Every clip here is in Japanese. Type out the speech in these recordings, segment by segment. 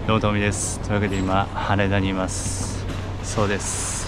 どうもトミです。というわけで今羽田にいます。そうです、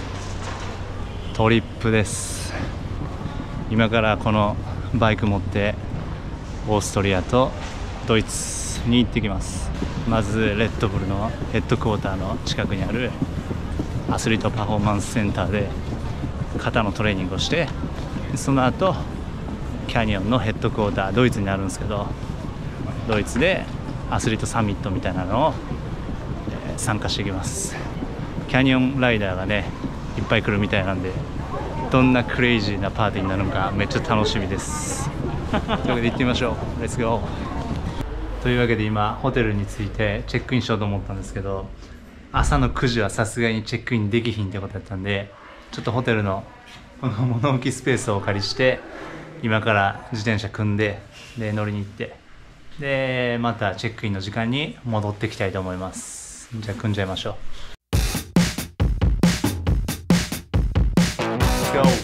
トリップです。今からこのバイク持ってオーストリアとドイツに行ってきます。まずレッドブルのヘッドクォーターの近くにあるアスリートパフォーマンスセンターで肩のトレーニングをして、その後キャニオンのヘッドクォーター、ドイツにあるんですけど、ドイツでアスリートサミットみたいなのを参加してきます。キャニオンライダーがねいっぱい来るみたいなんで、どんなクレイジーなパーティーになるのかめっちゃ楽しみです。というわけで行ってみましょう。レッツゴー。というわけで今ホテルに着いてチェックインしようと思ったんですけど、朝の9時はさすがにチェックインできひんってことだったんで、ちょっとホテルのこの物置スペースをお借りして、今から自転車組んで乗りに行って、でまたチェックインの時間に戻ってきたいと思います。じゃあ組んじゃいましょう。Let's go。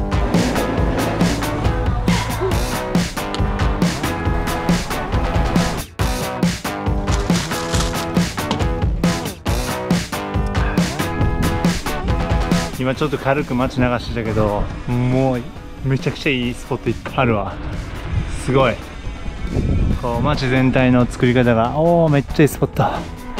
今ちょっと軽く街流してたけど、もうめちゃくちゃいいスポットいっぱいあるわ。すごいこう街全体の作り方がめっちゃいいスポット。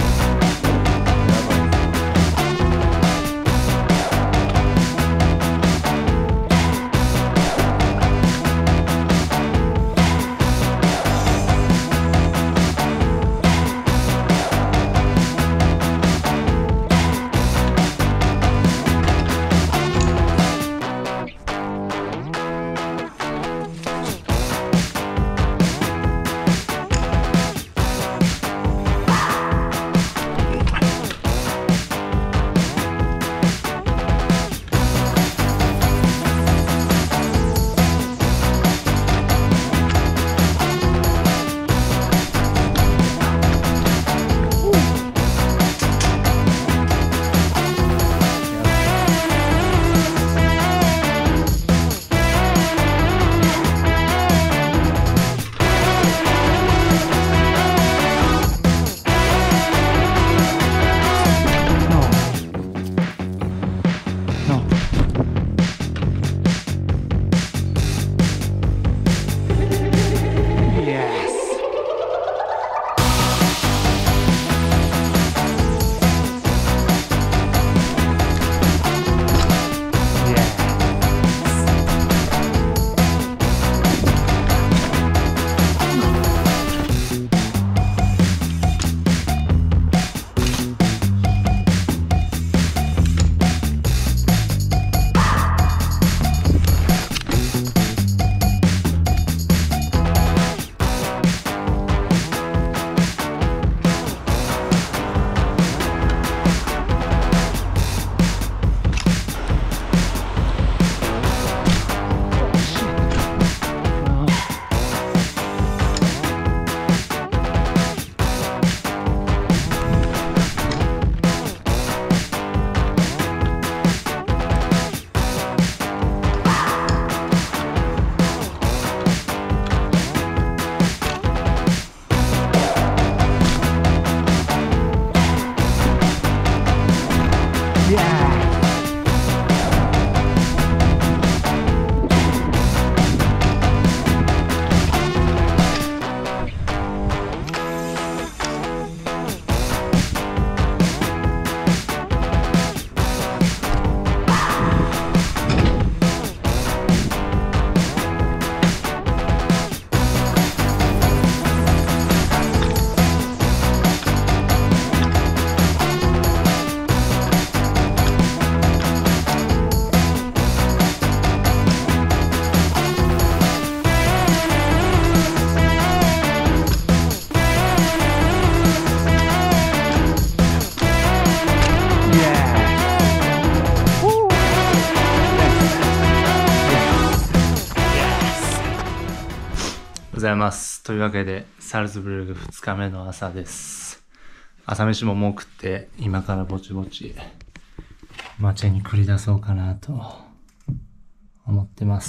ございます。というわけでサルツブルク2日目の朝です。朝飯ももう食って、今からぼちぼち街に繰り出そうかなと思ってます。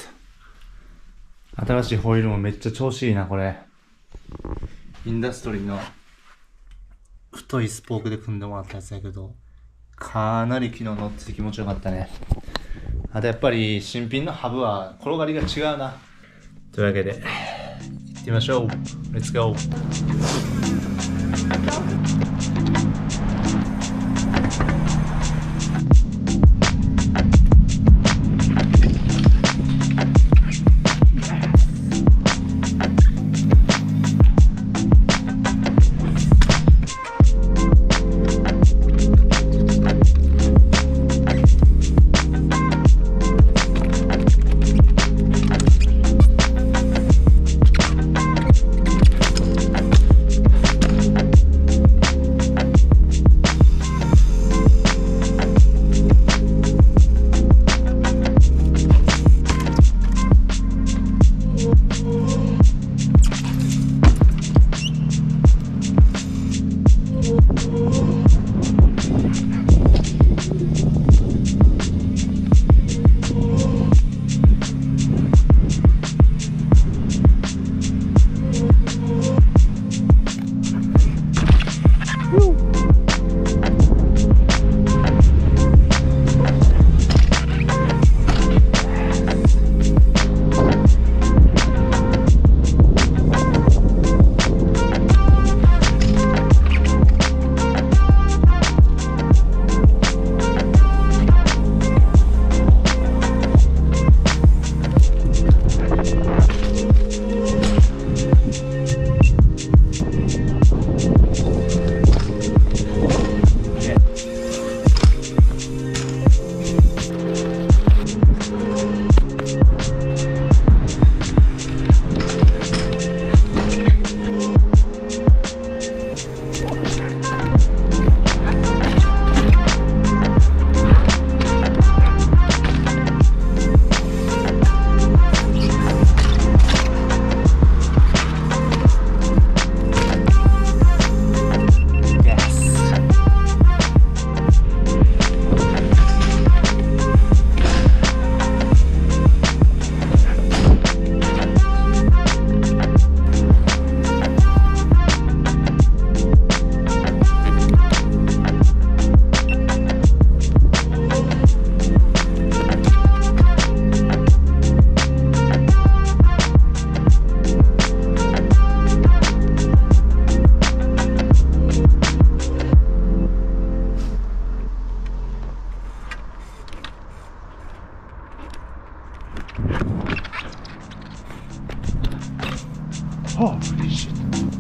新しいホイールもめっちゃ調子いいな、これ。インダストリーの太いスポークで組んでもらったやつやけど、かなり昨日乗ってて気持ちよかったね。あとやっぱり新品のハブは転がりが違うな。というわけで、行ってみましょう。レッツゴー。Holy shit.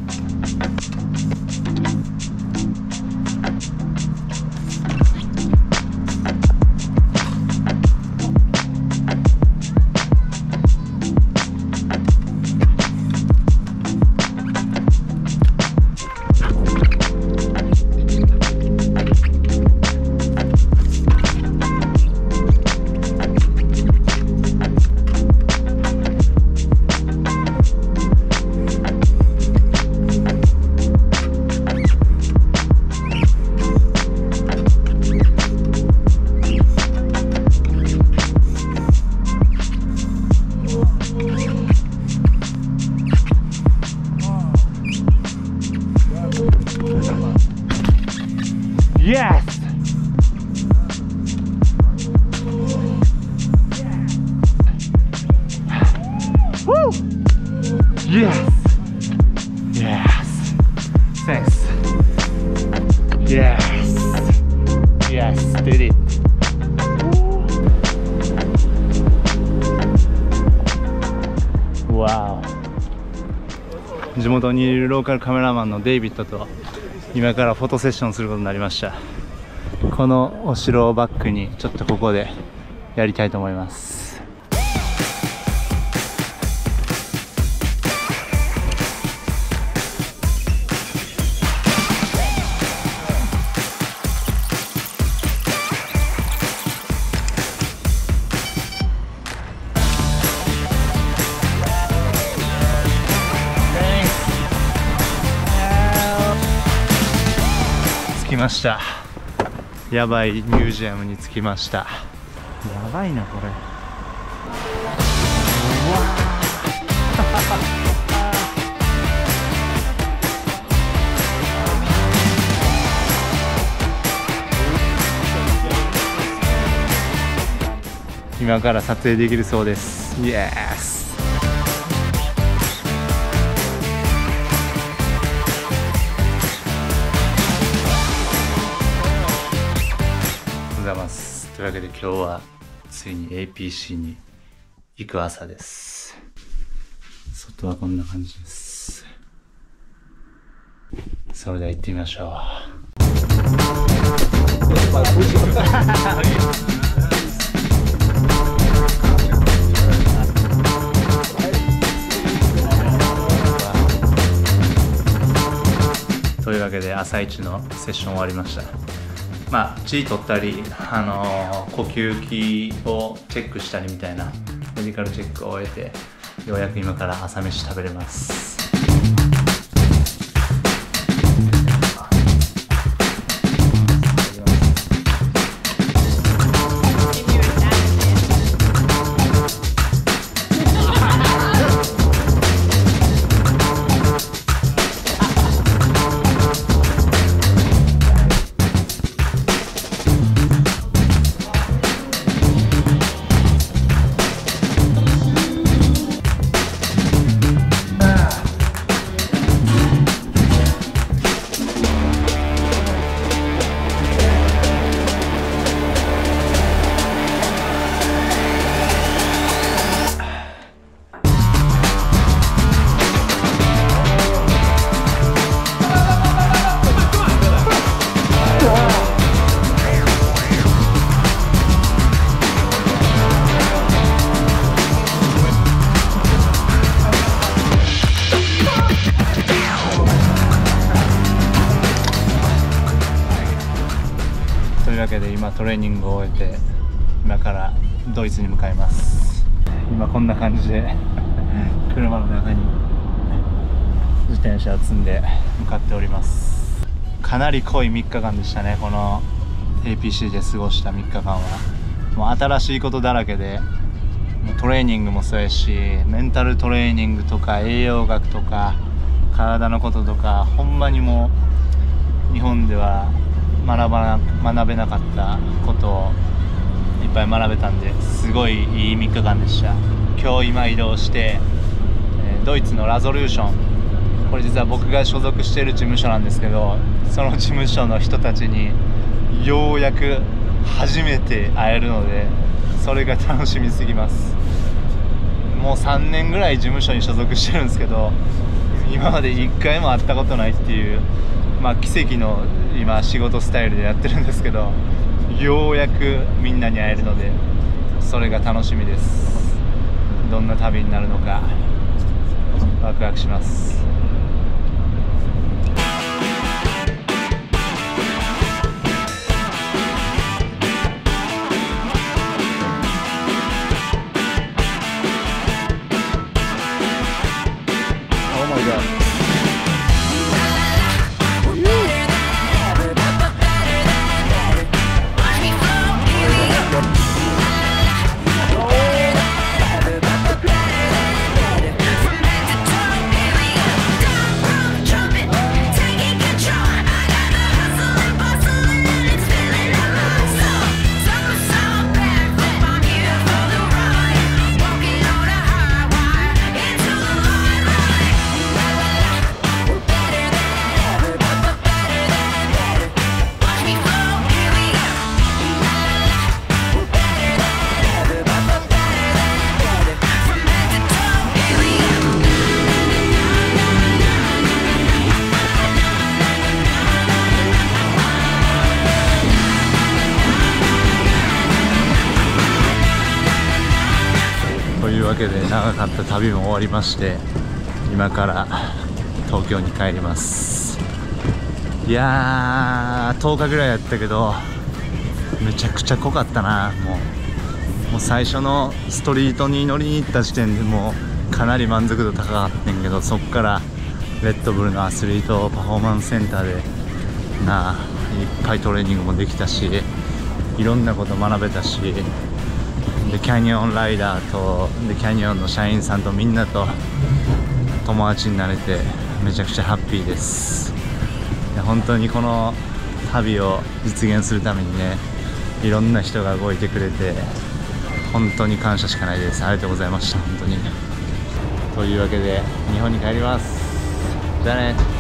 Yes! Woo! Yes! Yes! Thanks. Yes! Yes, did it. Wow. 地元にいるローカルカメラマンのデイビッドと今からフォトセッションすることになりました。このお城をバックにちょっとここでやりたいと思います。着きました。やばいミュージアムに着きました。やばいなこれ。うわ今から撮影できるそうです。イエス。おはようございます。というわけで今日はついに APC に行く朝です。外はこんな感じです。それでは行ってみましょう。というわけで朝一のセッション終わりました。まあ血取ったり、呼吸器をチェックしたりみたいなメディカルチェックを終えて、ようやく今から朝飯食べれます。というわけで今トレーニングを終えて今からドイツに向かいます。今こんな感じで車の中に自転車を積んで向かっております。かなり濃い3日間でしたね。この APC で過ごした3日間はもう新しいことだらけで、もうトレーニングもそうやし、メンタルトレーニングとか栄養学とか体のこととか、ほんまにもう日本では学べなかったことをいっぱい学べたんで、すごいいい3日間でした。今日今移動して、ドイツのラゾリューション、これ実は僕が所属している事務所なんですけど、その事務所の人たちにようやく初めて会えるので、それが楽しみすぎます。もう3年ぐらい事務所に所属してるんですけど、今まで1回も会ったことないっていう、まあ奇跡の今仕事スタイルでやってるんですけど、ようやくみんなに会えるので、それが楽しみです。どんな旅になるのかワクワクします。というわけで長かった旅も終わりまして、今から東京に帰ります。いやー10日ぐらいやったけどめちゃくちゃ濃かったな。もう最初のストリートに乗りに行った時点でもうかなり満足度高かったんけど、そっからレッドブルのアスリートパフォーマンスセンターでいっぱいトレーニングもできたし、いろんなこと学べたし、でキャニオンライダーとでキャニオンの社員さんとみんなと友達になれてめちゃくちゃハッピーです。本当にこの旅を実現するためにね、いろんな人が動いてくれて、 本当に感謝しかないです。ありがとうございました、本当に。というわけで日本に帰ります。じゃあね。